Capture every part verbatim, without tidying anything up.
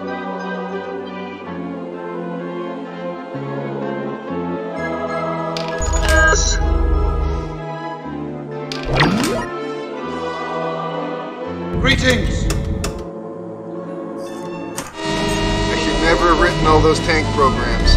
Greetings! I should never have written all those tank programs.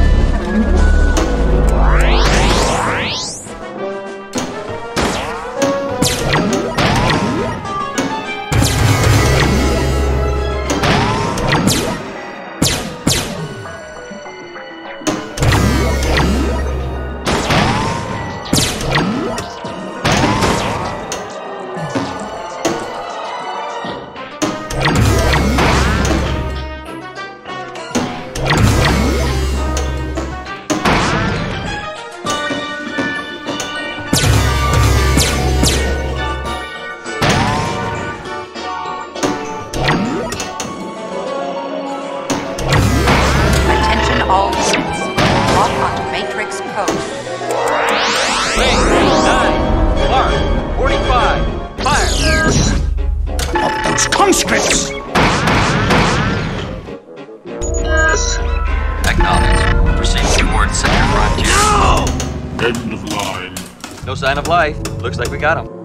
Sign of life. Looks like we got him.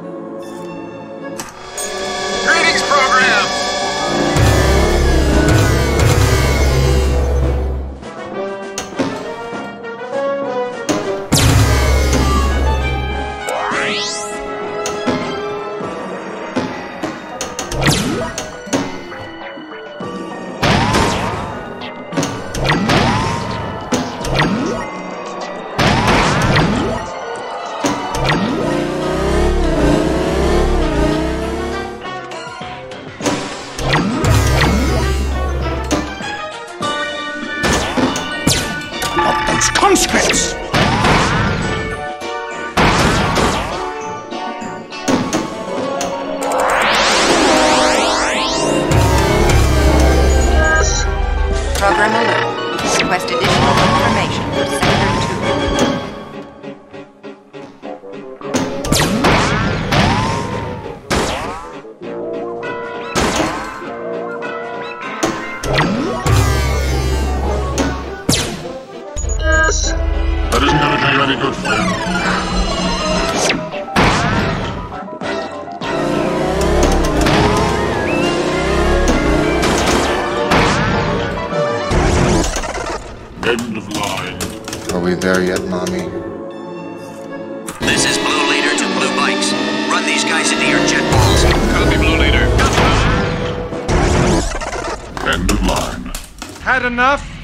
Greetings, program! Conscripts! Program alert. Request additional information for Sector two. That isn't going to do you any good, friend. End of line. Are we there yet, Mommy? This is Blue Leader to Blue Bikes. Run these guys into your jet balls. Copy, Blue Leader. End of line. Had enough?